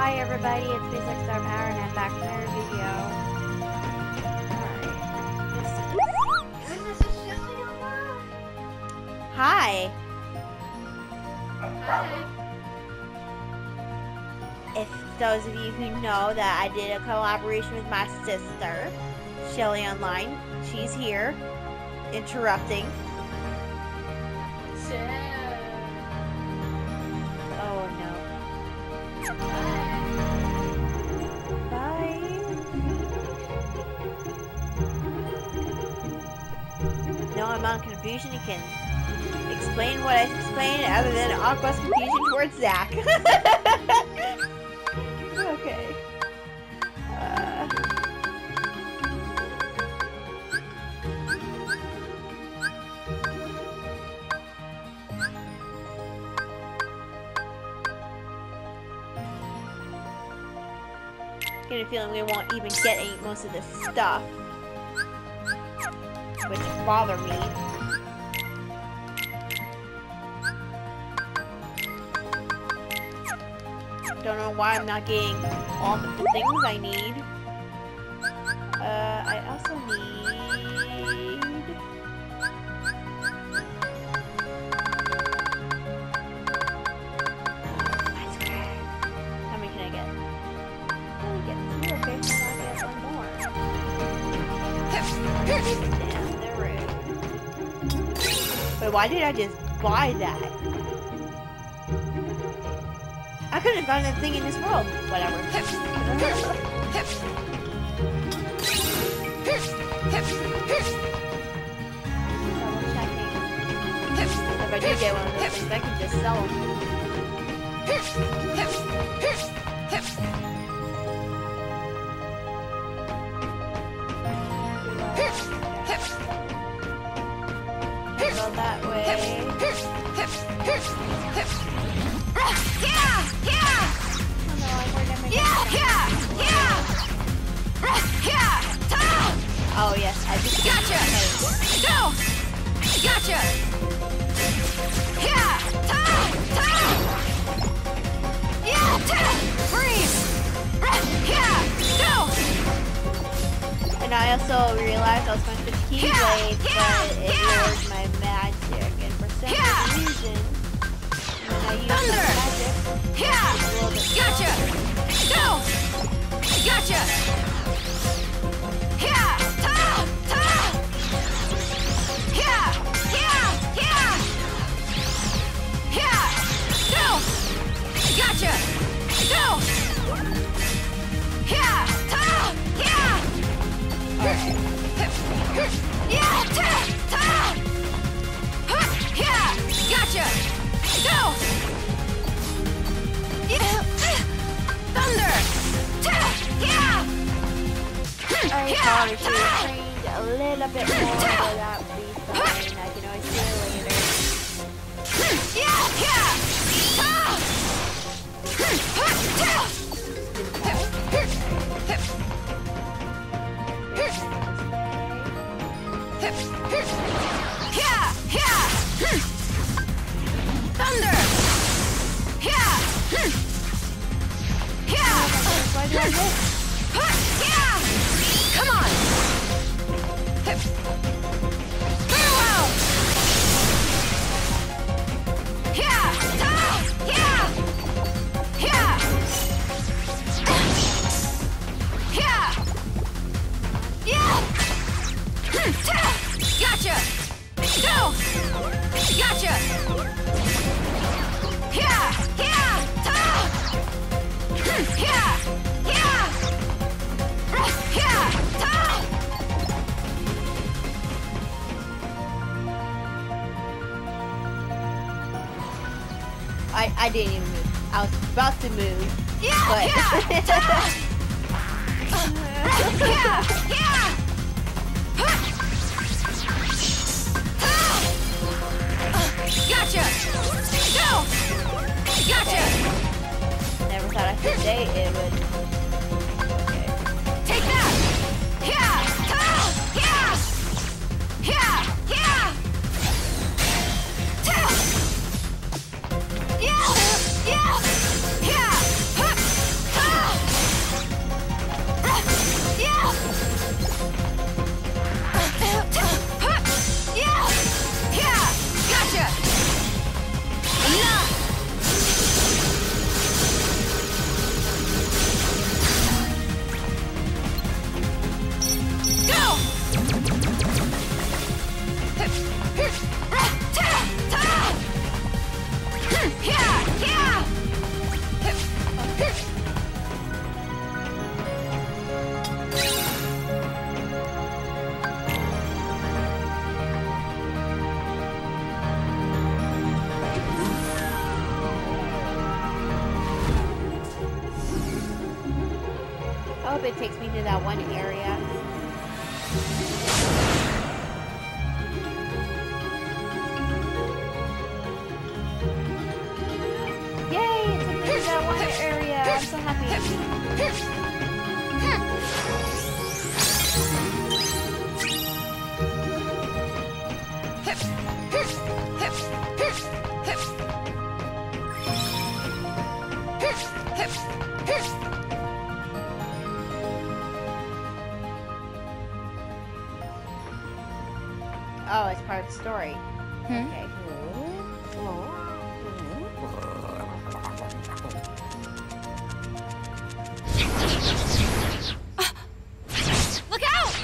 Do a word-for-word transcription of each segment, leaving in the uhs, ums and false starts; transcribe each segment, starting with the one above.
Hi everybody, it's B six Star Power and I'm back with another video. Alright. Hi. Hi. If those of you who know that I did a collaboration with my sister, Shelly Online, she's here, interrupting. Oh no. Bye. No, I'm on confusion. You can explain what I explained other than Aqua's confusion towards Zach. Okay. Uh. Get a feeling we won't even get any, most of this stuff, which bother me. Don't know why I'm not getting all the things I need. Uh, I also need... How many can I get? I only get two, okay, so now I get one more. Damn, they're rude. But why did I just buy that? I couldn't have gotten that thing in this world. Whatever. Double checking. If I do get one of those things, I can just sell them. Can't go that way. Yeah! Yeah! Oh no, I'm worried I might Yeah! Yeah! Yeah! Yeah! Tunnel! Oh yes, I just Gotcha! Go! Gotcha! Yeah! Tunnel! Tunnel! Yeah! Tunnel! Freeze! Yeah! Go! And I also realized I was going to switch Keyblade, Yeah, but it yeah. lowered my magic, and for some Yeah. reason, when I use my Thunder! magic, Yeah! it's a little bit Gotcha! Go! Gotcha! Yeah! Tunnel! Tunnel! Yeah! Yeah! Yeah! Yeah! Go! Gotcha! Go! Yeah! Tunnel! Yeah! Alright. Yeah! Tunnel! Tunnel! Yeah! Gotcha! Go! Yeah! Thunder! Yeah! I probably should have trained a little bit more, but that would be fine. I can always do it later. Yeah! Yeah! Yeah! Yeah! Thunder! Yeah! Yeah! Why do I miss? Yeah! Come on! Farewell! Yeah! Tunnel! Yeah! Yeah! Yeah! Yeah! Gotcha! Go! Gotcha! Yeah! Yeah! Tunnel! Yeah! Yeah! Yeah! Tunnel! I, I didn't even move. I was about to move, Yeah! but... Yeah! Tunnel! Yeah! Yeah! Gotcha! Go! Gotcha! Never thought I could say it would. Okay. Take that! Yeah! Tunnel! Yeah! Yeah! Yeah! Tunnel! Yeah! Yeah! Yeah! I hope it takes me to that one area. Yay! It took me to that one area. I'm so happy. Oh, it's part of the story. Hmm? Okay. Look out!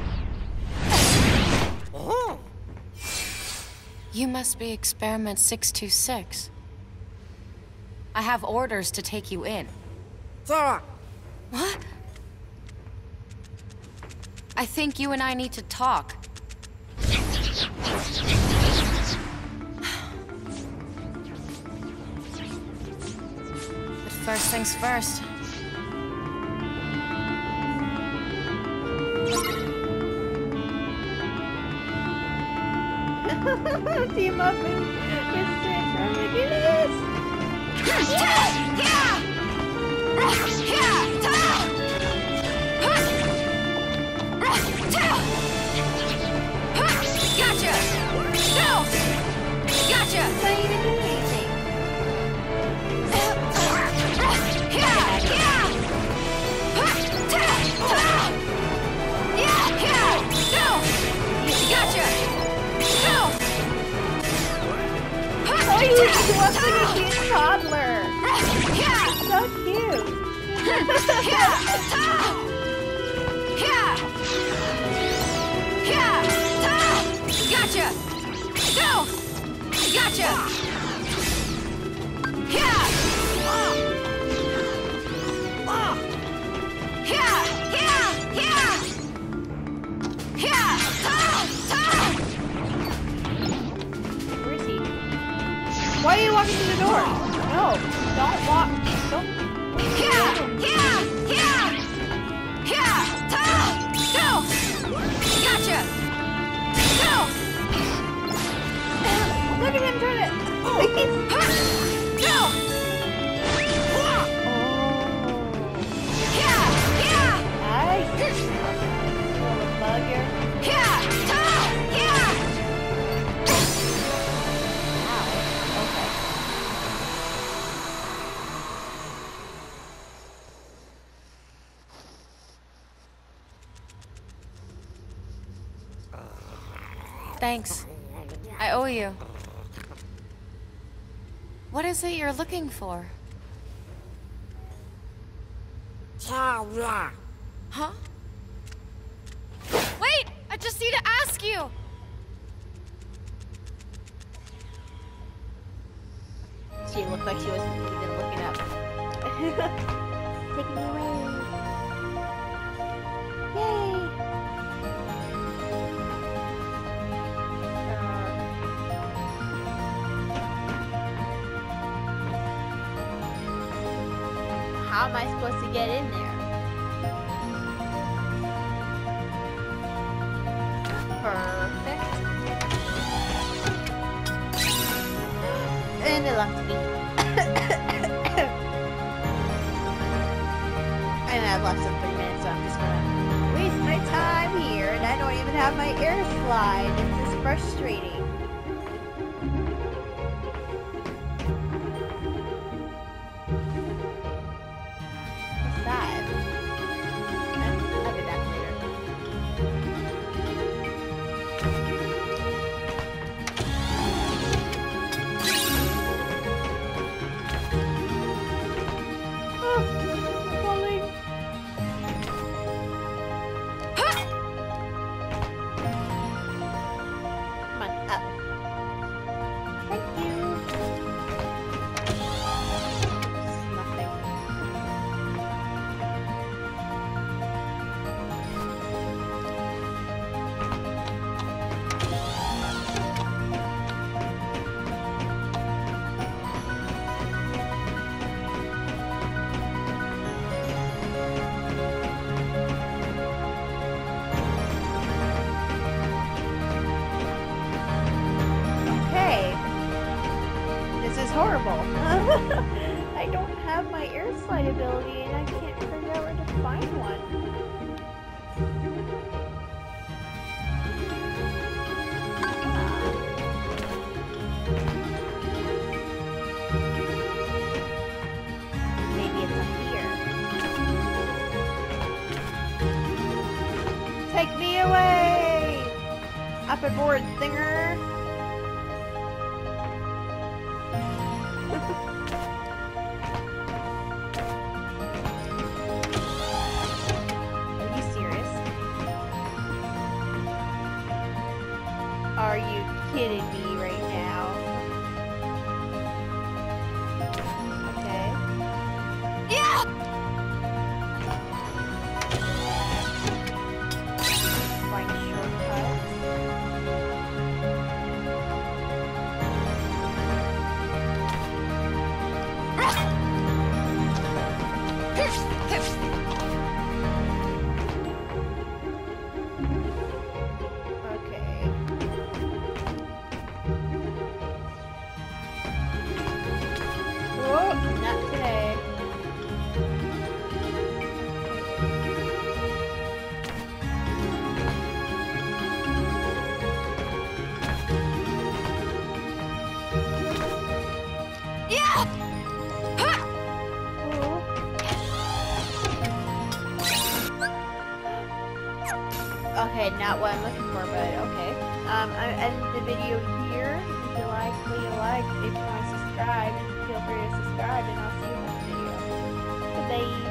You must be Experiment six two six. I have orders to take you in. Sarah! What? I think you and I need to talk. But first things first. Team up with Mister Trying to do this. Gotcha! No! Gotcha! It's not even doing anything. Gotcha! No! Oh, he wants to be a toddler. So cute. Gotcha! No! Gotcha! Yeah! Yeah! Yeah! Yeah! Yeah! Where is he? Why are you walking through the door? No, don't walk. Don't. Yeah! Yeah! Yeah! Yeah! No! Gotcha! No! Look at him turn it. Please. No! Oh. Yeah! Yeah! Nice. Little bugger. Yeah! Yeah! Ow. Okay. Thanks. I owe you. What is it you're looking for? Sarah! Huh? Wait! I just need to ask you! She looked like she wasn't even looking up. Take me away. Yay! Uh, how am I supposed to get in there? Perfect. And it left me. And I left in three minutes, so I'm just gonna waste my time here, and I don't even have my air slide. This is frustrating. What's that? I'll be back later. Oh, I'm falling. Come on, up. flashlight ability and I can't figure out where to find one. Maybe it's up here. Take me away! Up aboard, Thinger! Are you kidding me right now? Okay. Yeah! Find a shortcut. Okay, not what I'm looking for, but okay. Um, I end the video here. If you like, leave a like. If you want to subscribe, feel free to subscribe, and I'll see you in the next video. Bye.